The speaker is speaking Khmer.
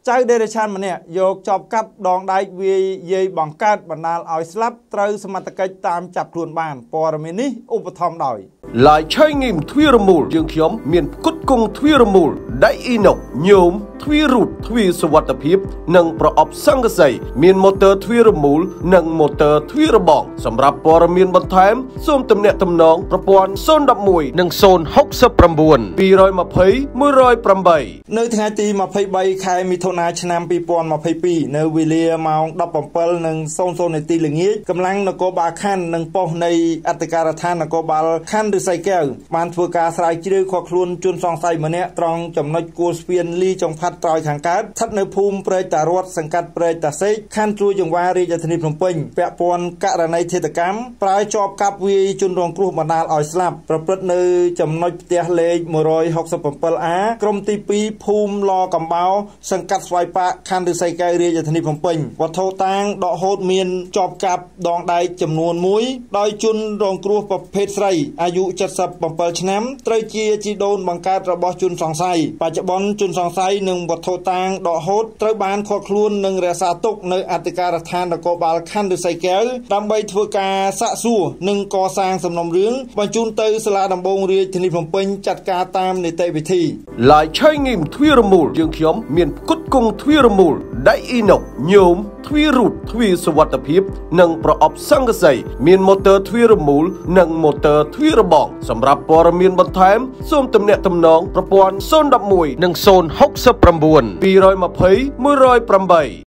ចៅដេរេឆានម្នាក់យកចបកាប់ដងដៃវាយាយបង្កើតបណ្ដាលឲ្យស្លាប់ត្រូវសមត្ថកិច្ចតាមចាប់ខ្លួនបានព័ត៌មាននេះឧបត្ថម្ភដោយឡាយឆៃងីមទ្វារមូលយើងខ្ញុំមានផ្គត់ផ្គង់ទ្វារមូលដៃអ៊ីណុកញោមទ្វាររូតទ្វារសុវត្ថិភាពនិងប្រអប់សង្កសីមានម៉ូទ័រទ្វារមូលនិងម៉ូទ័រទ្វារបងសម្រាប់ព័ត៌មានបន្ថែមសូមទំនាក់ទំនងប្រព័ន្ធ011និង069 220 108 នៅថ្ងៃទី23ខែមិថុនាឆ្នាំ2022នៅវេលាម៉ោង 17:00 នាទីល្ងាចកម្លាំងនគរបាលខណ្ឌនិងប៉ុស្តិ៍នៃអធិការដ្ឋាននគរបាលខណ្ឌឫស្សីកែវបានធ្វើការស្រាវជ្រាវខកខ្លួនជនសង្ស័យម្នាក់ត្រង់ចំណុចគួរស្ពានលីចុងផាត់ត្រើយខាងកើតស្ថិតនៅភូមិព្រែកតារត់សង្កាត់ព្រែកតាសេកខណ្ឌជួរចង្វាររាជធានីភ្នំពេញពាក់ព័ន្ធករណីឃាតកម្មប្រើចបកាប់វាយជនរងគ្រោះបណ្ដាលឲ្យស្លាប់ប្រព្រឹត្តនៅចំណុចផ្ទះលេខ 167A ក្រុមទី 2 ភូមិឡកំបោសង្កាត់ស្វាយប៉ាកខណ្ឌឫស្សីកែវរាជធានីភ្នំពេញវត្ថុតាងដកហូតមានចបកាប់ដងដែកចំនួន1ដោយជនរងគ្រោះប្រភេទស្រីអាយុ77ឆ្នាំត្រូវជាជីដូនបង្កើតរបស់ជនសង្ស័យបច្ចុប្បន្នជនសង្ស័យនិងវត្ថុតាងដកហូតត្រូវបានឃាត់ខ្លួននិងរក្សាទុកនៅអធិការដ្ឋាននគរបាលខណ្ឌឫស្សីកែវដើម្បីធ្វើការសាកសួរនិងកសាងសំណុំរឿងបញ្ជូនទៅសាលាដំបងរាជធានីភ្នំពេញចាត់ការតាមនីតិវិធីឡាយឆៃងីមទ្វារមូលយើងខ្ញុំមានផ្គត់ផ្គង់ទ្វារមូលដៃអ៊ីណុកញោមទ្វាររូតទ្វារសុវត្ថិភាពនិងប្រអប់សង្កសីមានម៉ូទ័រទ្វារមូលនិងម៉ូទ័រទ្វារបងសម្រាប់ព័ត៌មានបន្ថែមសូមទំនាក់ទំនងប្រព័ន្ធ011និង069 220 108